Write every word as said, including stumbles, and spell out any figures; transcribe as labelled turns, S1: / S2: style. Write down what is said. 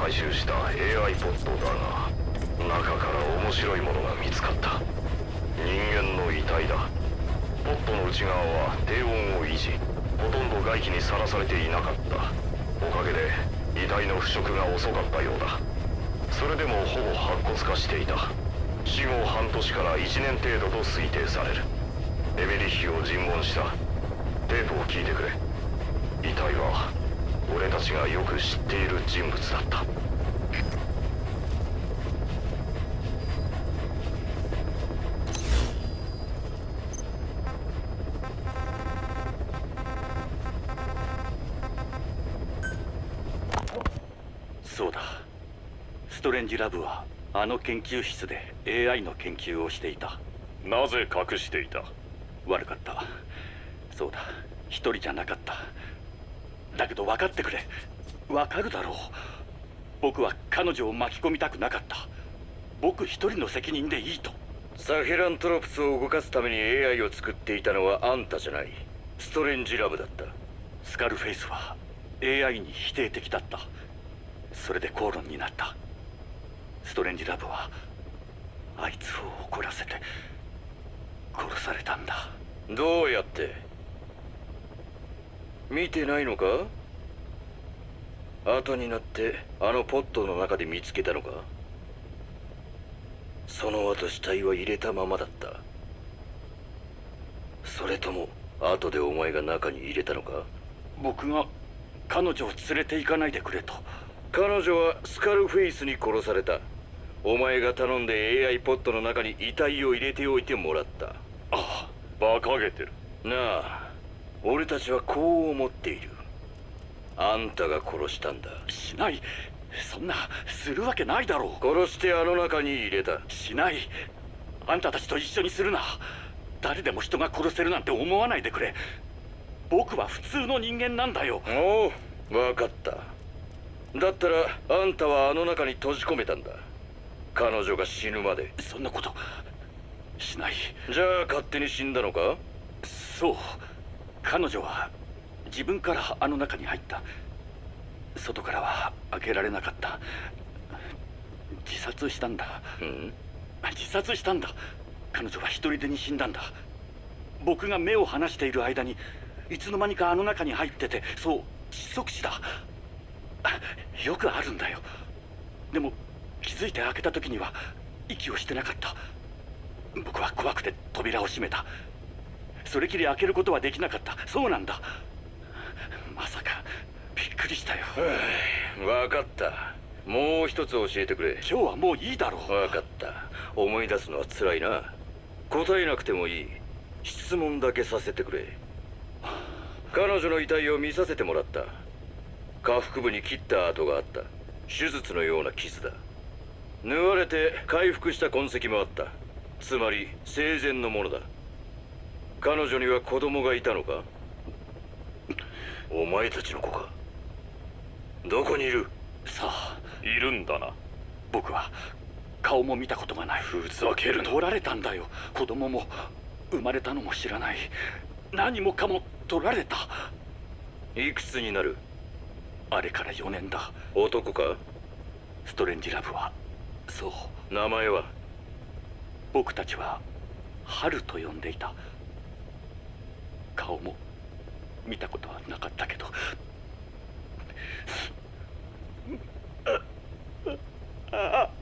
S1: 回収した エーアイ ポットだが、中から面白いものが見つかった。人間の遺体だ。ポットの内側は低温を維持、ほとんど外気にさらされていなかった。おかげで遺体の腐食が遅かったようだ。それでもほぼ白骨化していた。死後半年からいちねん程度と推定される。エメリッヒを尋問した。テープを聞いてくれ。遺体は俺たちがよく知っている人物だった。
S2: そうだ。ストレンジラブはあの研究室で エーアイ の研究をしていた。
S1: なぜ隠していた？
S2: 悪かった。そうだ、一人じゃなかった。だけど分かってくれ。分かるだろう。僕は彼女を巻き込みたくなかった。僕一人の責任でいいと。
S3: サヘラントロプスを動かすために エーアイ を作っていたのはあんたじゃない。ストレンジラブだった。
S2: スカルフェイスは エーアイ に否定的だった。それで口論になった。ストレンジラブはあいつを怒らせて殺されたんだ。
S3: どうやって？見てないのか？後になってあのポットの中で見つけたのか？その後死体は入れたままだった。それとも後でお前が中に入れたのか？
S2: 僕が彼女を連れて行かないでくれと。
S3: 彼女はスカルフェイスに殺された。お前が頼んで エーアイ ポットの中に遺体を入れておいてもらった。あ
S1: あ、馬鹿げてる。
S3: なあ、俺たちはこう思っている。あんたが殺したんだ。
S2: しない。そんなするわけないだろう。
S3: 殺してあの中に入れた。
S2: しない。あんたたちと一緒にするな。誰でも人が殺せるなんて思わないでくれ。僕は普通の人間なんだよ。
S3: おう、分かった。だったらあんたはあの中に閉じ込めたんだ。彼女が死ぬまで。
S2: そんなことしない。
S3: じゃあ勝手に死んだのか？
S2: そう。彼女は自分からあの中に入った。外からは開けられなかった。自殺したんだ。
S3: うん？
S2: 自殺したんだ。彼女は一人でに死んだんだ。僕が目を離している間にいつの間にかあの中に入ってて、そう窒息死だ。よくあるんだよ。でも気づいて開けた時には息をしてなかった。僕は怖くて扉を閉めた。それきり開けることはできなかった。そうなんだ。まさか。びっくりしたよ。
S3: 分かった。もう一つ教えてくれ。
S2: 今日はもういいだろう。
S3: 分かった。思い出すのは辛いな。答えなくてもいい。質問だけさせてくれ。彼女の遺体を見させてもらった。下腹部に切った跡があった。手術のような傷だ。縫われて回復した痕跡もあった。つまり生前のものだ。彼女には子供がいたのか？お前たちの子か？どこにいる？
S2: さあ、
S1: いるんだな。
S2: 僕は顔も見たことがない。
S1: ふざけるな。
S2: 取られたんだよ。子供も生まれたのも知らない。何もかも取られた。
S3: いくつになる？
S2: あれからよねんだ。
S3: 男か？
S2: ストレンジラブは。そう。
S3: 名前は？
S2: 僕たちは春と呼んでいた。顔も見たことはなかったけど。ああ